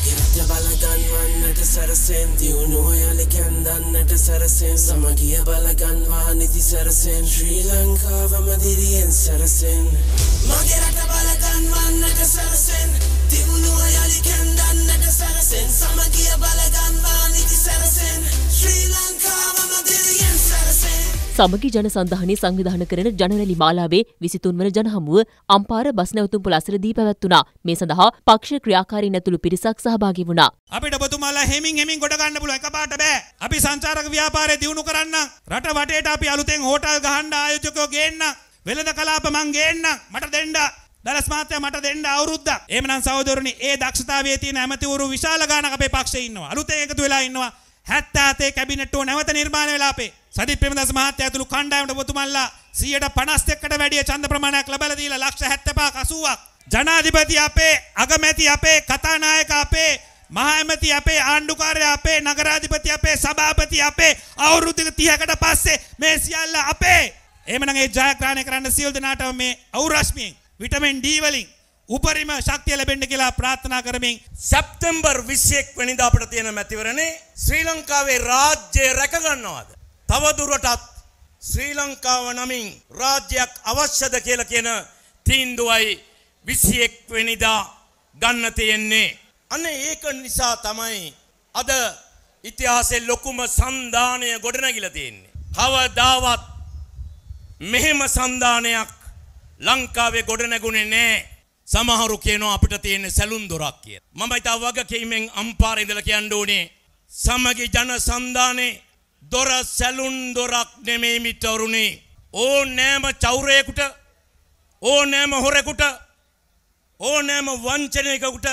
මගේ බලගන්වන්නට සරසෙන් දියුණුව යලි කැන්දන්නට සරසෙන් සමගිය බලගන්වා නිති සරසෙන් ශ්‍රී ලංකාවම දිරියෙන් සරසෙන් මගේ රට බලගන්වන්නට සරසෙන් දියුණුව යලි කැන්දන්නට සරසෙන් සමගිය බලගන්වා නිති සරසෙන් ශ්‍රී ලංකාවම දිරියෙන් සරසෙන් සමගි ජන සන්ධානයේ සංවිධානය කරන ජනරැලි මාලාවේ 23 වන ජනහමුව අම්පාර බස් නැවතුම් පොළ අසලදී පැවැත්වුණා. මේ සඳහා පක්ෂ ක්‍රියාකාරීන් ඇතුළු පිරිසක් සහභාගී වුණා. අපිට ඔබතුමාලා හෙමින් ගොඩ ගන්න පුළුවන් එකපාරට බෑ. අපි සංචාරක ව්‍යාපාරය දියුණු කරන්න රට වටේට අපි අලුතෙන් හෝටල් ගහන්න ආයෝජකයෝ ගේන්න වෙළඳ කලාප මං ගේන්න මට දෙන්න දලස් මහත්තයා මට දෙන්න අවුරුද්දක්. එහෙමනම් සහෝදරනි ඒ දක්ෂතාවයේ තියෙන ඇමතිවරු විශාල ගාණක් අපේ පක්ෂයේ ඉන්නවා. අලුතෙන් එකතු වෙලා ඉන්නවා. 77 කැබිනට් එක නැවත නිර්මාණය වෙලා අපේ සදිත් ප්‍රේමදාස මහත්තයා ඇතුළු කණ්ඩායමට ඔබතුමාලා 51%කට වැඩිය ඡන්ද ප්‍රමාණයක් ලබා දීලා ලක්ෂ 75ක් 80ක් ජනාධිපති අපේ අගමැති අපේ කතානායක අපේ මහා ඇමති අපේ ආණ්ඩුකාරයා අපේ නගරාධිපති අපේ සභාපති අපේ අවුරුදු 30කට පස්සේ මේ සියල්ල අපේ. එහෙමනම් ඒ ජයග්‍රහණය කරන්න සියලු දෙනාටම මේ අවුරශ්මියෙන් විටමින් D වලින් උපරිම ශක්තිය ලැබෙන්න කියලා ප්‍රාර්ථනා කරමින් සැප්තැම්බර් 21 වෙනිදා අපිට තියෙන මැතිවරණේ ශ්‍රී ලංකාවේ රාජ්‍ය රැක ගන්නවාද? තව දුරටත් ශ්‍රී ලංකාව නමින් රාජ්‍යයක් අවශ්‍යද කියලා කියන තීන්දුවයි 21 වෙනිදා ගන්න තියෙන්නේ. අන්න ඒක නිසා තමයි අද ඉතිහාසයේ ලොකුම සන්දානය ගොඩනැගිලා තියෙන්නේ. කවදාවත් මෙහෙම සන්දානයක් ලංකාවේ ගොඩනැගුණේ නැහැ. සමහරු කියනවා අපිට තියෙන සැලුන් දොරක් කියලා. මම ඊට වගකීමෙන් අම්පාරේ ඉඳලා කියන්න ඕනේ සමගි ජන සන්දානේ දොර සැලුන් දොරක් නෙමෙයි මිතුරුනි. ඕනෑම චෞරයෙකුට ඕනෑම හොරෙකුට ඕනෑම වංචනිකයෙකුට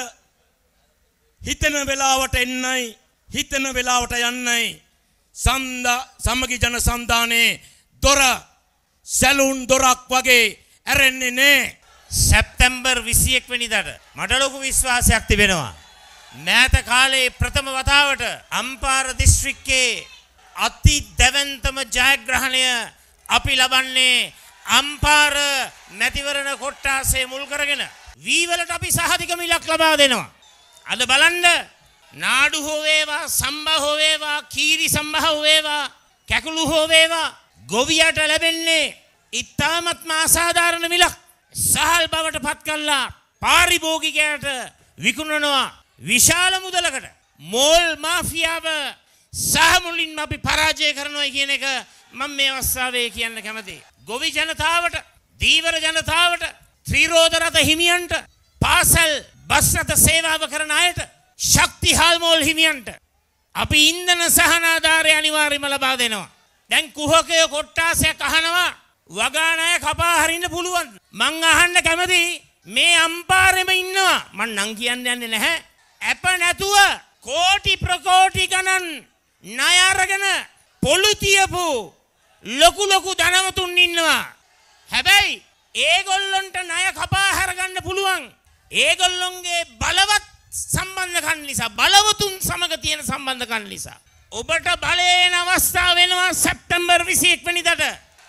හිතන වෙලාවට එන්නයි හිතන වෙලාවට යන්නයි සමගි ජන සන්දානේ දොර සැලුන් දොරක් වගේ ඇරෙන්නේ නැහැ. සැප්තැම්බර් 21 වෙනිදාට මට ලොකු විශ්වාසයක් තිබෙනවා. මෑත කාලේ ප්‍රථම වතාවට අම්පාර දිස්ත්‍රික්කයේ අති දැවැන්තම ජයග්‍රහණය අපි ලබන්නේ අම්පාර මැතිවරණ කොට්ටාසේ මුල් කරගෙන වීවලට අපි සහතික මිලක් ලබා දෙනවා. අද බලන්න නාඩු හෝ වේවා සම්බා හෝ වේවා කීරි සම්බා හෝ වේවා කැකුළු හෝ වේවා ගොවියට ලැබෙන්නේ ඉතාමත්ම අසාධාරණ මිලක්. සහල් බවට පත් කළා පාරිභෝගිකයට විකුණනවා විශාල මුදලකට. මෝල් මාෆියාව සහ මුලින්ම අපි පරාජය කරනවා කියන එක මම මේ අවස්ථාවේ කියන්න කැමතියි. ගොවි ජනතාවට, දීවර ජනතාවට, ත්‍රිරෝද රථ හිමියන්ට, පාසල් බස් රථ සේවාව කරන අයට, ශක්ති හාල්මෝල් හිමියන්ට අපි ඉන්ධන සහනාධාරය අනිවාර්යයෙන්ම ලබා දෙනවා. දැන් කුහකය කොට්ටාසයක් අහනවා වගානය කපා හරින්න පුළුවන්. මං අහන්න කැමති මේ අම්පාරෙම ඉන්නවා මං නම් කියන්න යන්නේ නැහැ. අප නැතුව කෝටි ප්‍රකෝටි ගණන් ණය අරගෙන පොළු තියපු ලොකු ධනවතුන් ඉන්නවා. හැබැයි ඒගොල්ලොන්ට ණය කපා හරගන්න පුළුවන්. ඒගොල්ලොන්ගේ බලවත් සම්බන්ධකම් නිසා, බලවතුන් සමග තියෙන සම්බන්ධකම් නිසා ඔබට බලයෙන් අවස්ථාව වෙනවා සැප්තැම්බර් 21 වෙනිදාට.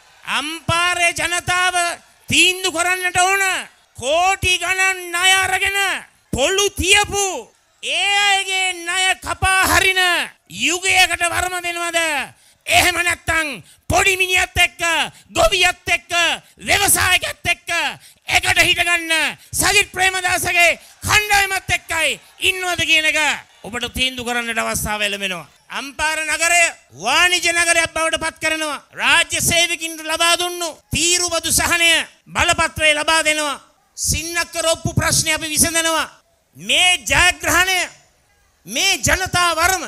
අම්පාරේ ජනතාව තීන්දුව කරන්නට ඕන කෝටි ගණන් ණය අරගෙන පොළු තියපු ඒ අයගේ ණය කපා හරින යුගයකට වරම දෙනවද? එහෙම නැත්නම් පොඩි මිනිහත් එක්ක ගොවියත් එක්ක ව්‍යවසායකත් එක්ක එකට හිටගන්න සජිත් ප්‍රේමදාසගේ කණ්ඩායමත් එක්කයි ඉන්නවද කියන එක ඔබට තීන්දුව කරන්නට අවස්ථාව ලැබෙනවා. අම්පාර නගරය වාණිජ්‍ය නගරයක් බවට පත් කරනවා. රාජ්‍ය සේවකින්ට ලබා දුන්නු තීරුබදු සහනය බලපත්‍රය ලබා දෙනවා. සින්නක්ක රොප්පු ප්‍රශ්නය අපි විසඳනවා. මේ ජයග්‍රහණය මේ ජනතා වරම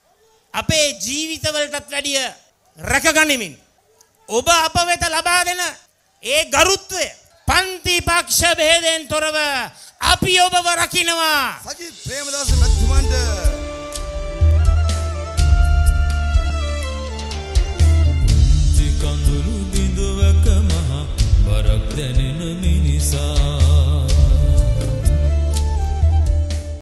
අපේ ජීවිතවලටත් වැඩිය රැකගනිමින් ඔබ අප වෙත ලබා දෙන ඒ ගරුත්වය පන්ති පක්ෂ භේදයෙන් තොරව අපි ඔබව රකින්නවා. සජිත් ප්‍රේමදාස මැතිතුමන්ට